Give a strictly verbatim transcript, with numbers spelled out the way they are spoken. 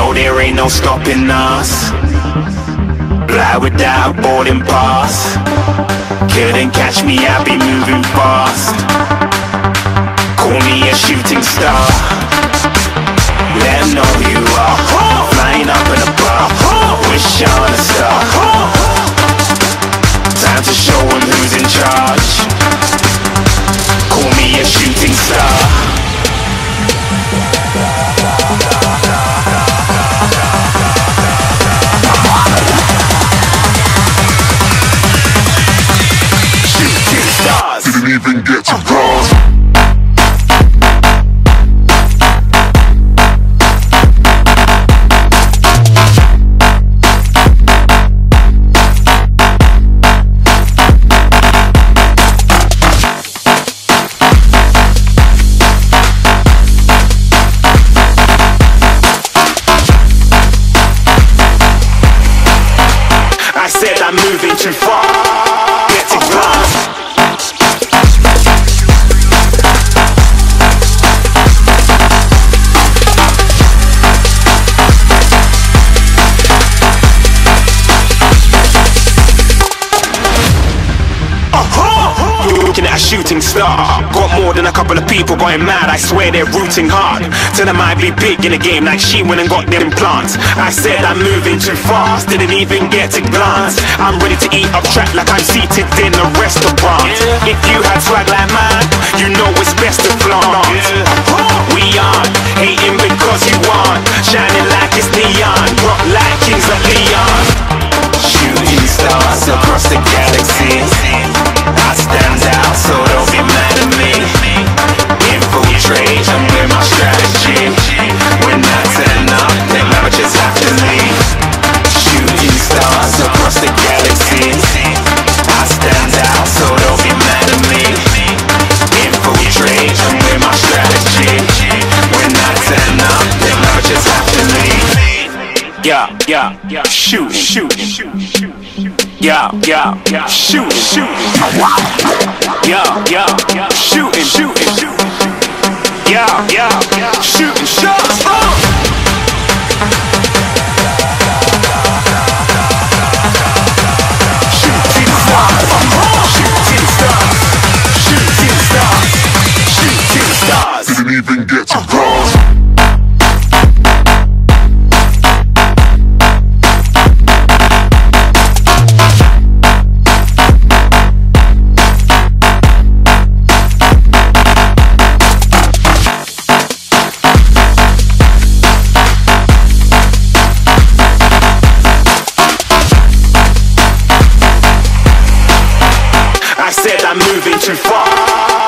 know there ain't no stopping us. Fly without a boarding pass. Couldn't catch me, I'll be moving fast. Call me a shooting star. Let 'em know who you are. Flying up in a bar. Wish on a star. Time to show 'em who's in charge. Call me a shooting star. Didn't even get to cross. I said I'm moving too far. Get to glass. Looking at a shooting star. Got more than a couple of people going mad. I swear they're rooting hard. Tell them I'd be big in the game like she went and got them implants. I said I'm moving too fast. Didn't even get to glance. I'm ready to eat up track like I'm seated in a restaurant. If you had swag like mine, you know it's best to flaunt. We aren't hating because you aren't. Shining like it's neon. Rock like kings of Leon. Shooting stars across the galaxy. I stand out, so don't be mad at me. Infiltrate, I'm with my strategy. When I turn up, then I just have to leave. Shooting stars across the galaxy. I stand out, so don't be mad at me. Infiltrate, I'm with my strategy. When I turn up, then I just have to leave. Yeah, yeah, yeah, shoot, shoot, shoot, shoot. Yeah, yeah, yeah, shooting, shooting. Yeah, yeah, yeah, shooting, shooting, shooting. Yeah, yeah, yeah, shooting shots. Oh! Shooting stars, shooting stars, shooting stars, shooting stars. Didn't even get to cross. I said I'm moving too far.